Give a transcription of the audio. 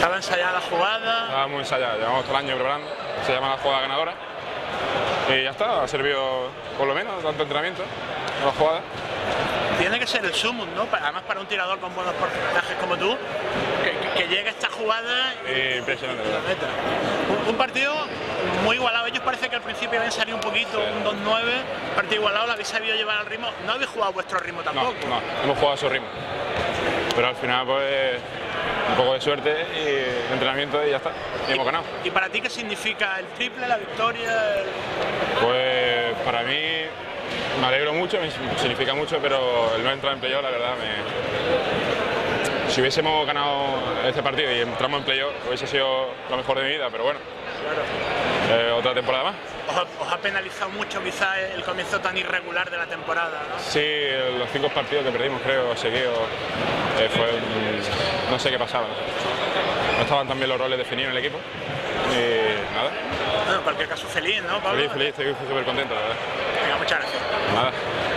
¿Estaba ensayada la jugada? Estaba muy ensayada, llevamos todo el año preparando, se llama la jugada ganadora y ya está, ha servido por lo menos tanto entrenamiento, la jugada. Tiene que ser el sumum, ¿no? Además para un tirador con buenos porcentajes como tú, que llegue esta jugada y impresionante, la meta. Un partido muy igualado. Ellos parece que al principio habían salido un poquito, un 2-9, partido igualado, lo habéis sabido llevar al ritmo. No habéis jugado a vuestro ritmo tampoco. No, hemos jugado a su ritmo. Pero al final pues un poco de suerte y de entrenamiento y ya está, y hemos ganado. ¿Y para ti qué significa el triple, la victoria? Pues para mí me alegro mucho, me significa mucho, pero el no entrar en playoff, la verdad, si hubiésemos ganado este partido y entramos en playoff, hubiese sido lo mejor de mi vida, pero bueno, Claro. otra temporada más. ¿Os ha penalizado mucho quizás el comienzo tan irregular de la temporada, ¿no? Sí, los 5 partidos que perdimos, creo, seguidos, no sé qué pasaba. No estaban tan bien los roles definidos en el equipo y nada. Bueno, en cualquier caso feliz, ¿no, Pablo? Feliz, estoy súper contento, la verdad. Venga, muchas gracias. Nada.